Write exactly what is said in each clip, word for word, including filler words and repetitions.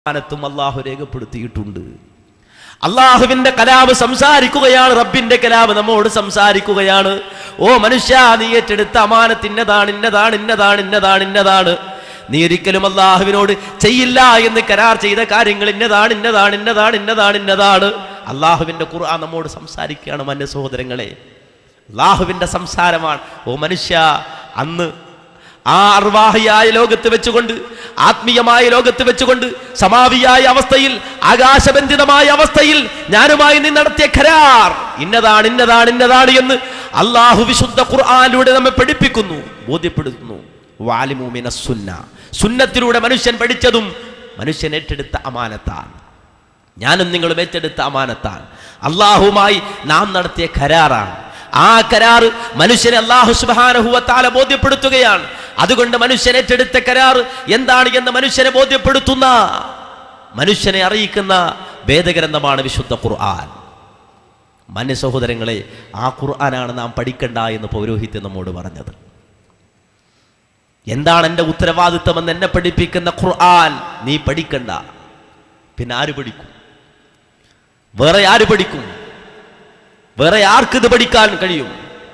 ും അള്ളാഹു രേഖപ്പെടുത്തിയിട്ടുണ്ട്. അള്ളാഹുവിന്റെ കലാമ് സംസാരിക്കുകയാണ്, റബ്ബിന്റെ കലാമ് നമ്മോട് സംസാരിക്കുകയാണ്. ഓ മനുഷ്യ, നീ ഏറ്റെടുത്ത അമാനത്ത് ഇന്നതാണ് ഇന്നതാണ് ഇന്നതാണ് ഇന്നതാണ് ഇന്നതാണ്. നീ ഒരിക്കലും അള്ളാഹുവിനോട് ചെയ്യില്ല എന്ന് കരാർ ചെയ്ത കാര്യങ്ങൾ ഇന്നതാണ് ഇന്നതാണ് ഇന്നതാണ് ഇന്നതാണ് ഇന്നതാണ്. അള്ളാഹുവിന്റെ ഖുർആൻ നമ്മോട് സംസാരിക്കുകയാണ്. മന്റെ സഹോദരങ്ങളെ, അള്ളാഹുവിന്റെ സംസാരമാണ്. ഓ മനുഷ്യ, അന്ന് ആ അർവാഹിയായ ലോകത്ത് വെച്ചുകൊണ്ട്, ആത്മീയമായ ലോകത്ത് വെച്ചുകൊണ്ട്, സമാവിയായ അവസ്ഥയിൽ, ആകാശബന്ധിതമായ അവസ്ഥയിൽ ഞാനുമായി നീ നടത്തിയ ഖരാർ ഇന്നതാണ് ഇന്നതാണ് ഇന്നതാണ് എന്ന് അള്ളാഹു വിശുദ്ധ ഖുർആനിലൂടെ നമ്മെ പഠിപ്പിക്കുന്നു, ബോധ്യപ്പെടുത്തുന്നു. വാലിമു മിനസ് സുന്ന, സുന്നത്തിലൂടെ മനുഷ്യൻ പഠിച്ചതും മനുഷ്യൻ ഏറ്റെടുത്ത അമാനത്താണ്. ഞാനും നിങ്ങളും ഏറ്റെടുത്ത അമാനത്താണ്. അള്ളാഹുമായി നാം നടത്തിയ ഖരാറാണ്. ആ കരാർ മനുഷ്യനെ അല്ലാഹു സുബ്ഹാനഹു വ തആല ബോധ്യപ്പെടുത്തുകയാണ്. അതുകൊണ്ട് മനുഷ്യൻ ഏറ്റെടുത്ത കരാർ എന്താണ് എന്ന് മനുഷ്യനെ ബോധ്യപ്പെടുത്തുന്ന, മനുഷ്യനെ അറിയിക്കുന്ന വേദഗ്രന്ഥമാണ് വിശുദ്ധ ഖുർആൻ. മാന്യ സഹോദരങ്ങളെ, ആ ഖുർആനാണ് നാം പഠിക്കണ്ട എന്ന് പൗരോഹിത്യം നമ്മോട് പറഞ്ഞത്. എന്താണ് എൻ്റെ ഉത്തരവാദിത്വം എന്ന് എന്നെ പഠിപ്പിക്കുന്ന ഖുർആൻ നീ പഠിക്കണ്ട. പിന്നെ ആര് പഠിക്കും? വേറെ ആര് പഠിക്കും? വേറെ ആർക്കിത് പഠിക്കാൻ കഴിയും?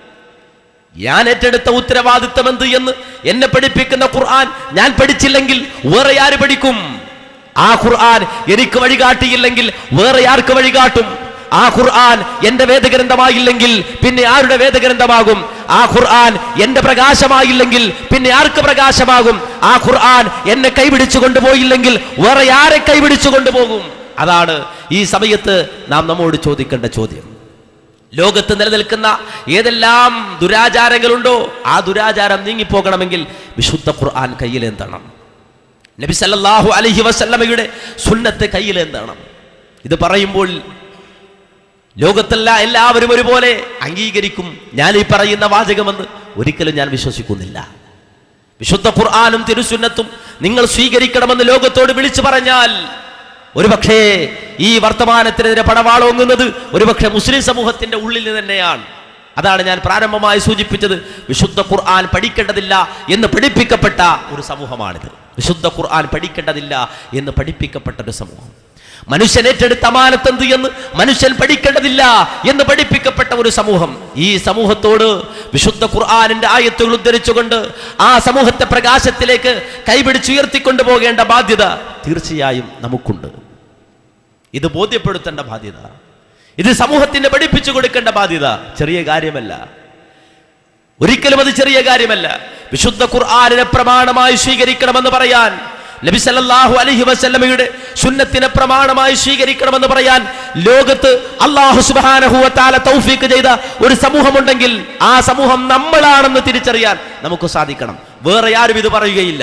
ഞാൻ ഏറ്റെടുത്ത ഉത്തരവാദിത്വം എന്ത് എന്ന് എന്നെ പഠിപ്പിക്കുന്ന ഖുർആൻ ഞാൻ പഠിച്ചില്ലെങ്കിൽ വേറെ ആര് പഠിക്കും? ആ ഖുർആൻ എനിക്ക് വഴികാട്ടിയില്ലെങ്കിൽ വേറെ ആർക്ക് വഴികാട്ടും? ആ ഖുർആൻ എന്റെ വേദഗ്രന്ഥമായില്ലെങ്കിൽ പിന്നെ ആരുടെ വേദഗ്രന്ഥമാകും? ആ ഖുർആൻ എന്റെ പ്രകാശമായില്ലെങ്കിൽ പിന്നെ ആർക്ക് പ്രകാശമാകും? ആ ഖുർആൻ എന്നെ കൈപിടിച്ചു കൊണ്ടുപോയില്ലെങ്കിൽ വേറെ ആരെ കൈപിടിച്ചു കൊണ്ടുപോകും? അതാണ് ഈ സമയത്ത് നാം നമ്മോട് ചോദിക്കേണ്ട ചോദ്യം. ലോകത്ത് നിലനിൽക്കുന്ന ഏതെല്ലാം ദുരാചാരങ്ങളുണ്ടോ ആ ദുരാചാരം നീങ്ങിപ്പോകണമെങ്കിൽ വിശുദ്ധ ഖുർആൻ കയ്യിലേന്തണം. നബി സല്ലല്ലാഹു അലൈഹി വസല്ലമയുടെ സുന്നത്ത് കയ്യിലേന്തണം. ഇത് പറയുമ്പോൾ ലോകത്തല്ല എല്ലാവരും ഒരുപോലെ അംഗീകരിക്കും ഞാൻ ഈ പറയുന്ന വാചകമെന്ന് ഒരിക്കലും ഞാൻ വിശ്വസിക്കുന്നില്ല. വിശുദ്ധ ഖുർആനും തിരുസുന്നത്തും നിങ്ങൾ സ്വീകരിക്കണമെന്ന് ലോകത്തോട് വിളിച്ചു പറഞ്ഞാൽ ഒരുപക്ഷേ ഈ വർത്തമാനത്തിനെതിരെ പടവാളോങ്ങുന്നത് ഒരുപക്ഷെ മുസ്ലിം സമൂഹത്തിന്റെ ഉള്ളിൽ നിന്ന് തന്നെയാണ്. അതാണ് ഞാൻ പ്രാരംഭമായി സൂചിപ്പിച്ചത്. വിശുദ്ധ ഖുർആൻ പഠിക്കേണ്ടതില്ല എന്ന് പഠിപ്പിക്കപ്പെട്ട ഒരു സമൂഹമാണിത്. വിശുദ്ധ ഖുർആൻ പഠിക്കേണ്ടതില്ല എന്ന് പഠിപ്പിക്കപ്പെട്ട ഒരു സമൂഹം. മനുഷ്യൻ ഏറ്റെടുത്ത അമാനത്ത് എന്ത് എന്ന് മനുഷ്യൻ പഠിക്കേണ്ടതില്ല എന്ന് പഠിപ്പിക്കപ്പെട്ട ഒരു സമൂഹം. ഈ സമൂഹത്തോട് വിശുദ്ധ ഖുർആനിന്റെ ആയത്തുകൾ ഉദ്ധരിച്ചുകൊണ്ട് ആ സമൂഹത്തെ പ്രകാശത്തിലേക്ക് കൈപിടിച്ചുയർത്തിക്കൊണ്ടു പോകേണ്ട ബാധ്യത തീർച്ചയായും നമുക്കുണ്ട്. ഇത് ബോധ്യപ്പെടുത്തേണ്ട ബാധ്യത, ഇത് സമൂഹത്തിന് പഠിപ്പിച്ചു കൊടുക്കേണ്ട ബാധ്യത ചെറിയ കാര്യമല്ല. ഒരിക്കലും അത് ചെറിയ കാര്യമല്ല. വിശുദ്ധ ഖുർആനിനെ പ്രമാണമായി സ്വീകരിക്കണമെന്ന് പറയാൻ, നബി സല്ലല്ലാഹു അലൈഹി വസല്ലമയുടെ സുന്നത്തിനെ പ്രമാണമായി സ്വീകരിക്കണമെന്ന് പറയാൻ ലോകത്ത് അല്ലാഹു സുബ്ഹാനഹു വ തആല തൗഫീഖ് ചെയ്ത ഒരു സമൂഹമുണ്ടെങ്കിൽ ആ സമൂഹം നമ്മളാണെന്ന് തിരിച്ചറിയാൻ നമുക്ക് സാധിക്കണം. വേറെ ആരും ഇത് പറയുകയില്ല.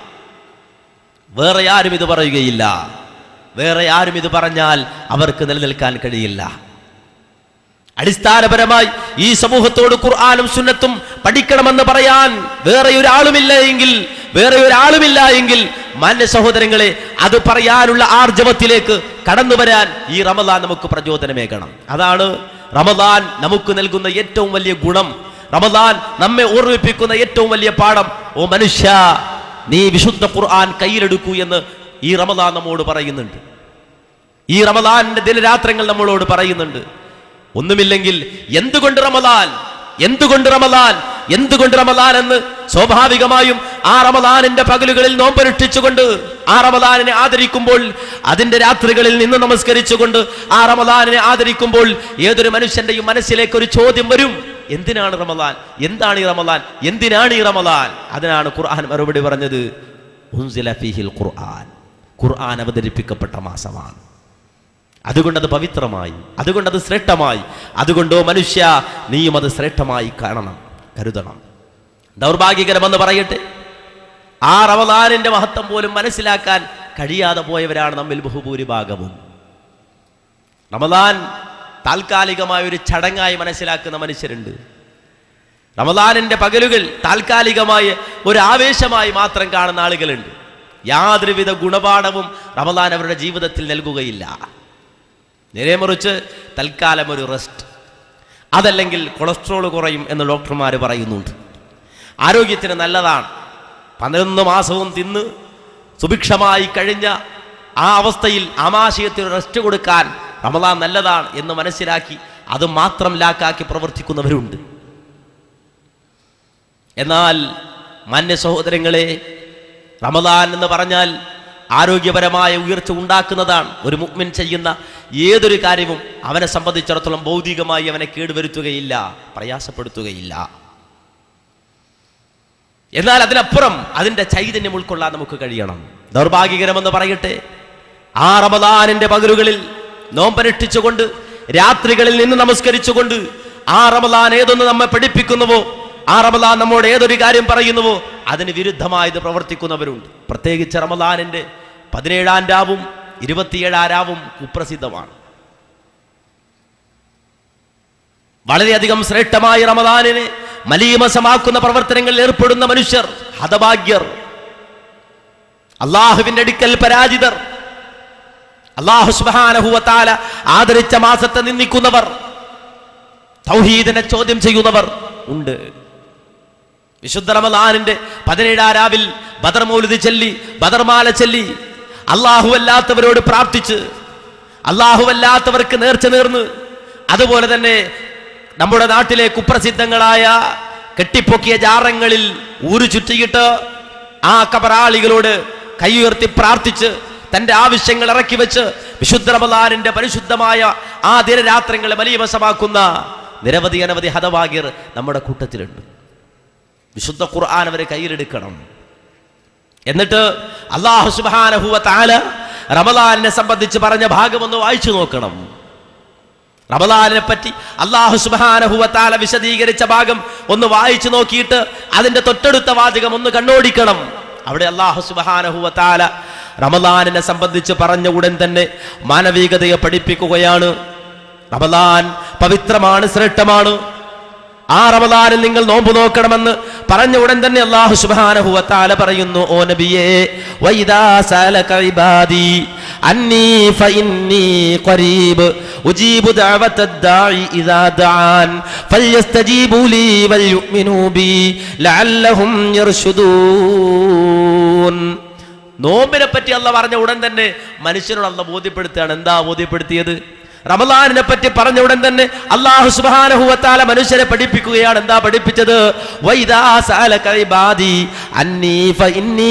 വേറെ ആരും ഇത് പറയുകയില്ല. വേറെ ആരും ഇത് പറഞ്ഞാൽ അവർക്ക് നിലനിൽക്കാൻ കഴിയില്ല. അടിസ്ഥാനപരമായി ഈ സമൂഹത്തോട് ഖുർആനും സുന്നത്തും പഠിക്കണമെന്ന് പറയാൻ വേറെ ഒരാളുമില്ല എങ്കിൽ വേറെ ഒരാളുമില്ല എങ്കിൽ മാന്യ സഹോദരങ്ങളെ, അത് പറയാനുള്ള ആർജവത്തിലേക്ക് കടന്നു വരാൻ ഈ റമദാൻ നമുക്ക് പ്രചോദനമേകണം. അതാണ് റമദാൻ നമുക്ക് നൽകുന്ന ഏറ്റവും വലിയ ഗുണം. റമദാൻ നമ്മെ ഓർമ്മിപ്പിക്കുന്ന ഏറ്റവും വലിയ പാഠം. ഓ മനുഷ്യ, നീ വിശുദ്ധ ഖുർആൻ കയ്യിലെടുക്കൂ എന്ന് ഈ റമദാൻ നമ്മോട് പറയുന്നുണ്ട്. ഈ റമദാനിന്റെ ദിനരാത്രങ്ങൾ നമ്മളോട് പറയുന്നുണ്ട്. ഒന്നുമില്ലെങ്കിൽ എന്തുകൊണ്ട് റമദാൻ, എന്തുകൊണ്ട് റമദാൻ, എന്തുകൊണ്ട് റമദാൻ എന്ന് സ്വാഭാവികമായും ആ റമദാനിന്റെ പകലുകളിൽ നോമ്പനുഷ്ഠിച്ചുകൊണ്ട് ആ റമദാനിനെ ആദരിക്കുമ്പോൾ, അതിന്റെ രാത്രികളിൽ നിന്ന് നമസ്കരിച്ചുകൊണ്ട് ആ റമദാനിനെ ആദരിക്കുമ്പോൾ ഏതൊരു മനുഷ്യന്റെയും മനസ്സിലേക്ക് ഒരു ചോദ്യം വരും. എന്തിനാണ് റമദാൻ? എന്താണ് ഈ റമദാൻ? എന്തിനാണ് ഈ റമദാൻ? അതിനാണ് ഖുർആൻ മറുപടി പറഞ്ഞത്. ഉൻസില ഫീഹിൽ ഖുർആൻ, ഖുർആൻ അവതരിപ്പിക്കപ്പെട്ട മാസമാണ്. അതുകൊണ്ടത് പവിത്രമായി, അതുകൊണ്ടത് ശ്രേഷ്ഠമായി. അതുകൊണ്ടോ മനുഷ്യ, നീയും അത് ശ്രേഷ്ഠമായി കാണണം, കരുതണം. ദൗർഭാഗ്യകരമെന്ന് പറയട്ടെ, ആ റമദാനിന്റെ മഹത്വം പോലും മനസ്സിലാക്കാൻ കഴിയാതെ പോയവരാണ് നമ്മിൽ ബഹുഭൂരിഭാഗവും. റമദാൻ താൽക്കാലികമായ ഒരു ചടങ്ങായി മനസ്സിലാക്കുന്ന മനുഷ്യരുണ്ട്. റമദാനിന്റെ പകലുകൾ താൽക്കാലികമായ ഒരു ആവേശമായി മാത്രം കാണുന്ന ആളുകളുണ്ട്. യാതൊരുവിധ ഗുണപാഠവും റമദാൻ അവരുടെ ജീവിതത്തിൽ നൽകുകയില്ല. നേരെ മറിച്ച് തൽക്കാലം ഒരു റെസ്റ്റ്, അതല്ലെങ്കിൽ കൊളസ്ട്രോൾ കുറയും എന്ന് ഡോക്ടർമാർ പറയുന്നുണ്ട്. ആരോഗ്യത്തിന് നല്ലതാണ്. പതിനൊന്ന് മാസവും തിന്ന് സുഭിക്ഷമായി കഴിഞ്ഞ ആ അവസ്ഥയിൽ ആമാശയത്തിന് റെസ്റ്റ് കൊടുക്കാൻ റമദാൻ നല്ലതാണ് എന്ന് മനസ്സിലാക്കി അത് മാത്രം ലാക്കാക്കി പ്രവർത്തിക്കുന്നവരുണ്ട്. എന്നാൽ മാന്യ സഹോദരങ്ങളെ, റമദാൻ എന്ന് പറഞ്ഞാൽ ആരോഗ്യപരമായ ഉയർച്ച ഉണ്ടാക്കുന്നതാണ്. ഒരു മുഅ്മിൻ ചെയ്യുന്ന ഏതൊരു കാര്യവും അവനെ സംബന്ധിച്ചിടത്തോളം ഭൗതികമായി അവനെ കേടുവരുത്തുകയില്ല, പ്രയാസപ്പെടുത്തുകയില്ല. എന്നാൽ അതിനപ്പുറം അതിന്റെ ചൈതന്യം ഉൾക്കൊള്ളാൻ നമുക്ക് കഴിയണം. ദൗർഭാഗ്യകരമെന്ന് പറയട്ടെ, ആ റമദാനിന്റെ പകലുകളിൽ നോമ്പനുഷ്ഠിച്ചുകൊണ്ട് രാത്രികളിൽ നിന്ന് നമസ്കരിച്ചുകൊണ്ട് ആ റമദാൻ ഏതൊന്ന് നമ്മെ പഠിപ്പിക്കുന്നുവോ, ആ റമദാൻ നമ്മോട് ഏതൊരു കാര്യം പറയുന്നുവോ അതിന് വിരുദ്ധമായത് പ്രവർത്തിക്കുന്നവരുണ്ട്. പ്രത്യേകിച്ച് റമദാനിന്റെ പതിനേഴാം രാവും ഇരുപത്തിയേഴാം രാവും കുപ്രസിദ്ധമാണ്. വളരെയധികം ശ്രേഷ്ഠമായ റമദാനിനെ മലീമസമാക്കുന്ന പ്രവർത്തനങ്ങളിൽ ഏർപ്പെടുന്ന മനുഷ്യർ ഹതഭാഗ്യർ, അള്ളാഹുവിന്റെ അടുക്കൽ പരാജിതർ, അള്ളാഹു സുബ്ഹാനഹു വ തആല ആദരിച്ച മാസത്തെ നിന്ദിക്കുന്നവർ, തൗഹീദിനെ ചോദ്യം ചെയ്യുന്നവർ ഉണ്ട്. വിശുദ്ധ റമദാനിന്റെ പതിനേഴാം രാവിൽ ബദർ മൗലിദ് ചൊല്ലി, ബദർമാല ചൊല്ലി, അള്ളാഹു അല്ലാത്തവരോട് പ്രാർത്ഥിച്ച്, അള്ളാഹു അല്ലാത്തവർക്ക് നേർച്ച നേർന്ന്, അതുപോലെ തന്നെ നമ്മുടെ നാട്ടിലെ കുപ്രസിദ്ധങ്ങളായ കെട്ടിപ്പൊക്കിയ ജാറങ്ങളിൽ ഊരു ചുറ്റിയിട്ട് ആ കബറാളികളോട് കൈയുയർത്തി പ്രാർത്ഥിച്ച് തന്റെ ആവശ്യങ്ങൾ ഇറക്കി വെച്ച് വിശുദ്ധ റമദാനിന്റെ പരിശുദ്ധമായ ആ ദിനരാത്രങ്ങളെ മലീമസമാക്കുന്ന നിരവധി അനവധി ഹതഭാഗ്യർ നമ്മുടെ കൂട്ടത്തിലുണ്ട്. വിശുദ്ധ ഖുർആൻ അവരെ കയ്യിലെടുക്കണം. എന്നിട്ട് അല്ലാഹു സുബ്ഹാനഹു വ തആല റമദാനിനെ സംബന്ധിച്ച് പറഞ്ഞ ഭാഗം ഒന്ന് വായിച്ചു നോക്കണം. റമദാനിനെ പറ്റി അല്ലാഹു സുബ്ഹാനഹു വ തആല വിശദീകരിച്ച ഭാഗം ഒന്ന് വായിച്ചു നോക്കിയിട്ട് അതിന്റെ തൊട്ടടുത്ത വാചകം ഒന്ന് കണ്ണോടിക്കണം. അവിടെ അല്ലാഹു സുബ്ഹാനഹു വ തആല റമദാനിനെ സംബന്ധിച്ച് പറഞ്ഞ ഉടൻ തന്നെ മാനവികതയെ പഠിപ്പിക്കുകയാണ്. റമദാൻ പവിത്രമാണ്, ശ്രേഷ്ഠമാണ്. ആ റമദാനിൽ നിങ്ങൾ നോമ്പ് നോക്കണമെന്ന് പറഞ്ഞ ഉടൻ തന്നെ അല്ലാഹു സുബ്ഹാനഹു വ തആല പറയുന്നു, ഓ നബിയേ, വൈദാ സഅലക ഇബാദി അന്നി ഫഇന്നി ഖരീബ് ഉജീബു ദഅവതദ് ദാഇ ഇദാ ദഅൻ ഫൽയസ്തജീബു ലീ വൽയുഅ്മിനൂ ബി ലഅല്ലഹും യർശുദൂൻ. നോമ്പിനെ പറ്റി അല്ലാഹ് പറഞ്ഞ ഉടൻ തന്നെ മനുഷ്യരോട് അല്ലാഹ് ബോധ്യപ്പെടുത്തുകയാണ്. എന്താ ബോധ്യപ്പെടുത്തിയത്? റമദാനിനെ പറ്റി പറഞ്ഞ ഉടൻ തന്നെ അല്ലാഹു സുബ്ഹാനഹു വ തആല മനുഷ്യരെ പഠിപ്പിക്കുകയാണ്. എന്താ പഠിപ്പിച്ചത്? വൈദാ സഅലക ഇബാദി അന്നി ഫഇന്നി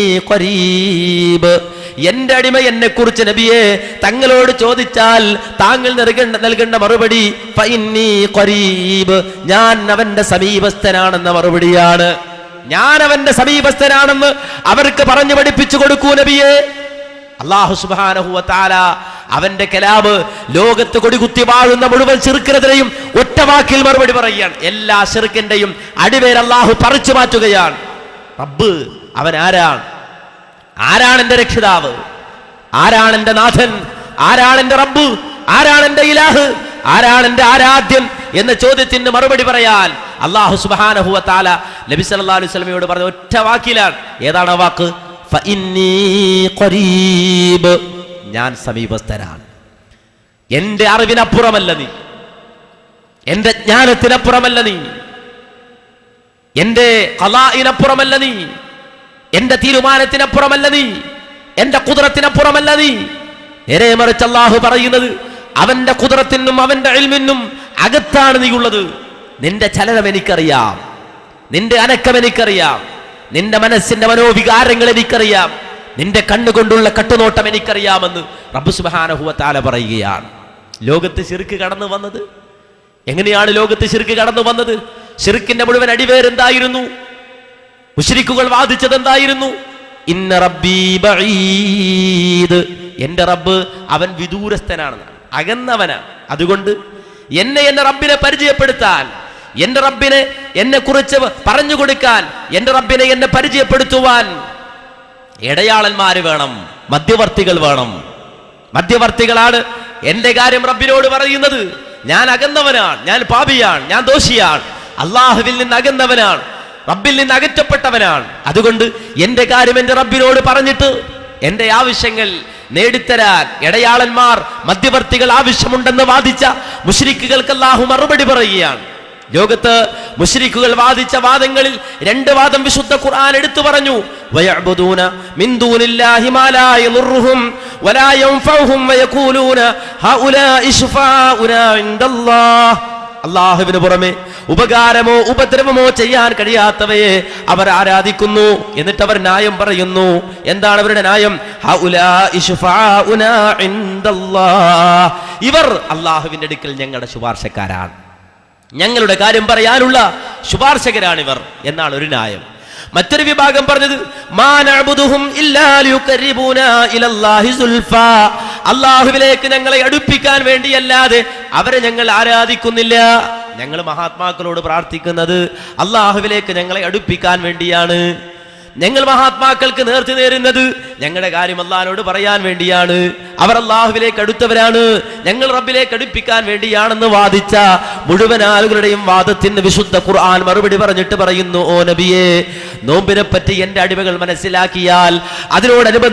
ഖരീബ്. എന്റെ അടിമ എന്നെ കുറിച്ച് നബിയെ തങ്ങളോട് ചോദിച്ചാൽ താങ്കൾ നൽകേണ്ട നൽകേണ്ട മറുപടി ഫഇന്നി ഖരീബ്, ഞാൻ അവന്റെ സമീപസ്ഥനാണെന്ന മറുപടിയാണ്. ഞാൻ അവന്റെ സമീപസ്ഥനാണെന്ന് അവർക്ക് പറഞ്ഞു പഠിപ്പിച്ചു കൊടുക്കൂ നബിയെ. അല്ലാഹു സുബ്ഹാനഹു വ തആല അവന്റെ കലാമ് ലോകത്ത് കൊടികുത്തി വാഴുന്ന മുഴുവൻ ശിർക്കിനെതിരെയും ഒറ്റ വാക്കിൽ മറുപടി പറയുകയാണ്. എല്ലാ ശിർക്കിന്റെയും അടിവേർ അല്ലാഹു പറിച്ചു മാറ്റുകയാണ്. റബ്ബ് അവൻ ആരാണ്? ആരാണ് എന്റെ രക്ഷിതാവ്? ആരാണ് എന്റെ നാഥൻ? ആരാണ് എന്റെ റബ്ബ്? ആരാണ് എന്റെ ഇലാഹ്? ആരാണ് എന്റെ ആരാധ്യൻ എന്ന ചോദ്യത്തിന് മറുപടി പറയാൻ അല്ലാഹു സുബ്ഹാനഹു വ തആല നബി സല്ലല്ലാഹു അലൈഹി വസല്ലമയോട് പറഞ്ഞ ഒറ്റ വാക്കിലാണ്. ഏതാണ് ആ വാക്ക്? ഫഇന്നി ഖരീബ്, ഞാൻ സമീപസ്ഥനാണ്. എന്റെ അറിവിനപ്പുറമല്ല നീ, എന്റെ ജ്ഞാനത്തിനപ്പുറമല്ല നീ, എന്റെ ഖളാഇനപ്പുറമല്ല നീ, എന്റെ തീരുമാനത്തിനപ്പുറമല്ല നീ, എന്റെ ഖുദ്റത്തിനപ്പുറമല്ല നീ. നേരെ മറിച്ച് അല്ലാഹു പറയുന്നത് അവന്റെ ഖുദ്റത്തിനും അവന്റെ ഇൽമിനും അകത്താണ് നീ ഉള്ളത്. നിന്റെ ചലനം എനിക്കറിയാം, നിന്റെ അനക്കം എനിക്കറിയാം, നിന്റെ മനസ്സിന്റെ മനോവികാരങ്ങൾ എനിക്കറിയാം, നിന്റെ കണ്ണുകൊണ്ടുള്ള കട്ടുനോട്ടം എനിക്കറിയാമെന്ന് റബ്ബ് സുബ്ഹാനഹു വ തആല പറയുകയാണ്. ലോകത്ത് ശിർക്ക് കടന്നു വന്നത് എങ്ങനെയാണ്? ലോകത്ത് ശിർക്ക് കടന്നു വന്നത് ശിർക്കിന്റെ മുഴുവൻ അടിവേരെന്തായിരുന്നു? മുശ്രിക്കുകൾ വാദിച്ചത് എന്തായിരുന്നു? ഇന്ന റബ്ബി ബഈദ്, എന്റെ റബ്ബ് അവൻ വിദൂരസ്ഥനാണെന്നാണ്, അകന്നവനാണ്. അതുകൊണ്ട് എന്നെ എന്റെ റബ്ബിനെ പരിചയപ്പെടുത്താൻ, എന്റെ റബ്ബിനെ എന്നെ കുറിച്ച് പറഞ്ഞു കൊടുക്കാൻ, എന്റെ റബ്ബിനെ എന്നെ പരിചയപ്പെടുത്തുവാൻ ഇടയാളന്മാര് വേണം, മധ്യവർത്തികൾ വേണം. മധ്യവർത്തികളാണ് എന്റെ കാര്യം റബ്ബിനോട് പറയുന്നത്. ഞാൻ അകന്നവനാണ്, ഞാൻ പാപിയാണ്, ഞാൻ ദോഷിയാണ്, അള്ളാഹുവിൽ നിന്ന് അകന്നവനാണ്, റബ്ബിൽ നിന്ന് അകറ്റപ്പെട്ടവനാണ്. അതുകൊണ്ട് എന്റെ കാര്യം എന്റെ റബ്ബിനോട് പറഞ്ഞിട്ട് എന്റെ ആവശ്യങ്ങൾ നേടിത്തരാൻ ഇടയാളന്മാർ, മധ്യവർത്തികൾ ആവശ്യമുണ്ടെന്ന് വാദിച്ച മുശ്രിക്കുകൾക്ക് അല്ലാഹു മറുപടി പറയുകയാണ്. ലോകത്ത് മുശ്രിക്കുകൾ വാദിച്ച വാദങ്ങളിൽ രണ്ട് വാദം വിശുദ്ധ ഖുർആൻ എടുത്തു പറഞ്ഞു. വയഅ്ബുദൂന മിൻ ദൂനില്ലാഹി മാ ലാ യദുർറുഹും വലാ യൻഫഉഹും വയഖൂലൂന ഹൗലാഇ ശുഫാഉനാ ഇൻദല്ലാഹ്. അല്ലാഹുവിന് പുറമെ ഉപകാരമോ ഉപദ്രവമോ ചെയ്യാൻ കഴിയാത്തവയെ അവർ ആരാധിക്കുന്നു. എന്നിട്ട് അവർ ന്യായം പറയുന്നു. എന്താണ് അവരുടെ ന്യായം? ഹൗലാഇ ശുഫാഉനാ ഇൻദല്ലാഹ്. ഇവർ അല്ലാഹുവിന്റെ അടുക്കൽ ഞങ്ങളുടെ ശുപാർശക്കാരാണ്, ഞങ്ങളുടെ കാര്യം പറയാനുള്ള ശുപാർശകരാണിവർ എന്നാണ് ഒരു ന്യായം. മറ്റൊരു വിഭാഗം പറഞ്ഞത് മാ നഅ്ബുദുഹും ഇല്ലാ ലിയുഖർരിബൂനാ ഇലല്ലാഹി സുൽഫാ. അല്ലാഹുവിലേക്ക് ഞങ്ങളെ അടുപ്പിക്കാൻ വേണ്ടിയല്ലാതെ അവരെ ഞങ്ങൾ ആരാധിക്കുന്നില്ല. ഞങ്ങൾ മഹാത്മാക്കളോട് പ്രാർത്ഥിക്കുന്നത് അല്ലാഹുവിലേക്ക് ഞങ്ങളെ അടുപ്പിക്കാൻ വേണ്ടിയാണ്. ഞങ്ങൾ മഹാത്മാക്കൾക്ക് നേർച്ച നേരുന്നത് ഞങ്ങളുടെ കാര്യം അല്ലാഹുവിനോട് പറയാൻ വേണ്ടിയാണ്. അവർ അല്ലാഹുവിലേക്ക് അടുത്തവരാണ്, ഞങ്ങൾ റബ്ബിലേക്ക് അടുപ്പിക്കാൻ വേണ്ടിയാണെന്ന് വാദിച്ച മുഴുവൻ ആളുകളുടെയും വാദത്തിന് വിശുദ്ധ ഖുർആൻ മറുപടി പറഞ്ഞിട്ട് പറയുന്നു, ഓ നബിയേ, നോമ്പിനെ പറ്റി എന്റെ അടിമകൾ മനസ്സിലാക്കിയാൽ അതിനോടനുബന്ധ